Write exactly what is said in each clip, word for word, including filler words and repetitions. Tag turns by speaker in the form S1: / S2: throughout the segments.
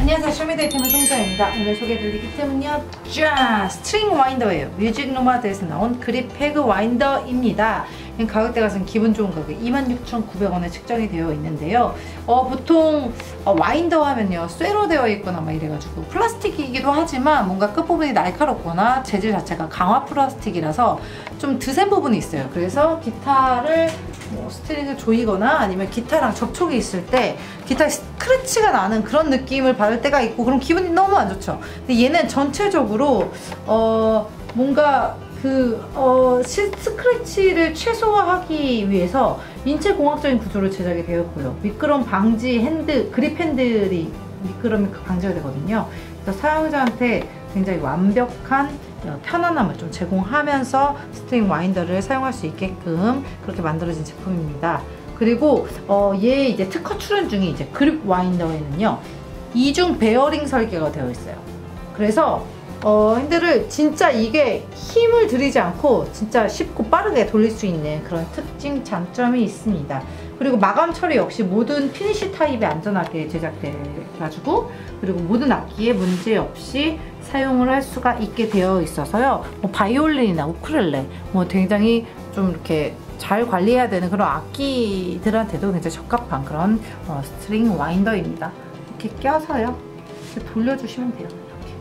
S1: 안녕하세요. 쇼미더이템의 송자입니다. 오늘 소개해드릴 기템은요, 짠! 스트링 와인더예요. 뮤직 노마드에서 나온 그립 패그 와인더입니다. 가격대가 기분 좋은 가격 이만 육천구백 원에 책정이 되어 있는데요. 어, 보통 어, 와인더 하면요, 쇠로 되어 있거나 막 이래가지고 플라스틱이기도 하지만 뭔가 끝부분이 날카롭거나 재질 자체가 강화 플라스틱이라서 좀 드센 부분이 있어요. 그래서 기타를 뭐 스트링을 조이거나 아니면 기타랑 접촉이 있을 때 기타에 스크래치가 나는 그런 느낌을 받을 때가 있고, 그럼 기분이 너무 안 좋죠. 근데 얘는 전체적으로 어 뭔가 그 어 스크래치를 최소화하기 위해서 인체공학적인 구조로 제작이 되었고요. 미끄럼 방지 핸드 그립 핸들이 미끄럼이 방지가 되거든요. 그래서 사용자한테 굉장히 완벽한 편안함을 좀 제공하면서 스트링 와인더를 사용할 수 있게끔 그렇게 만들어진 제품입니다. 그리고 어, 얘 이제 특허 출원 중에 이제 그립 와인더에는요, 이중 베어링 설계가 되어 있어요. 그래서 어, 핸들을 진짜 이게 힘을 들이지 않고 진짜 쉽고 빠르게 돌릴 수 있는 그런 특징 장점이 있습니다. 그리고 마감 처리 역시 모든 피니쉬 타입에 안전하게 제작돼가지고, 그리고 모든 악기에 문제 없이 사용을 할 수가 있게 되어 있어서요, 뭐 바이올린이나 우쿨렐레 뭐 굉장히 좀 이렇게 잘 관리해야 되는 그런 악기들한테도 굉장히 적합한 그런 어, 스트링 와인더입니다. 이렇게 껴서요, 이렇게 돌려주시면 돼요.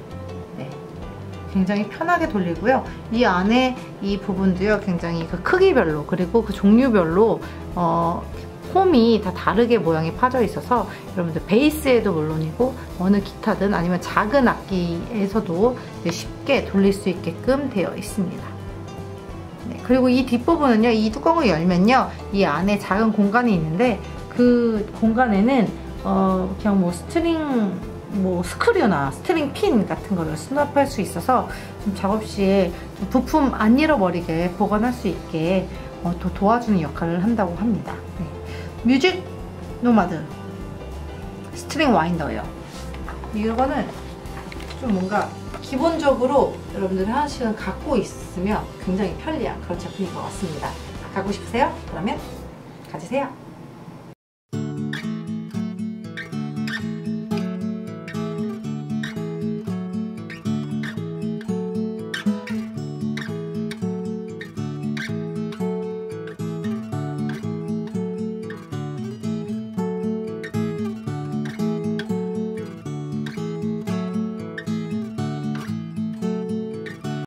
S1: 굉장히 편하게 돌리고요. 이 안에 이 부분도요, 굉장히 그 크기별로 그리고 그 종류별로 어, 홈이 다 다르게 모양이 파져 있어서 여러분들 베이스에도 물론이고 어느 기타든 아니면 작은 악기에서도 쉽게 돌릴 수 있게끔 되어 있습니다. 네, 그리고 이 뒷부분은요, 이 뚜껑을 열면요, 이 안에 작은 공간이 있는데 그 공간에는 어, 그냥 뭐 스트링 뭐 스크류나 스트링 핀 같은 거를 수납할 수 있어서 좀 작업 시에 좀 부품 안 잃어버리게 보관할 수 있게 어, 또 도와주는 역할을 한다고 합니다. 네. 뮤직 노마드 스트링 와인더예요. 이거는 좀 뭔가 기본적으로 여러분들이 하나씩은 갖고 있으면 굉장히 편리한 그런 제품인 것 같습니다. 갖고 싶으세요? 그러면 가지세요.